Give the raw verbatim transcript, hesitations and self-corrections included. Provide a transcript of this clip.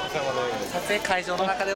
お世話様です。 撮影会場の中で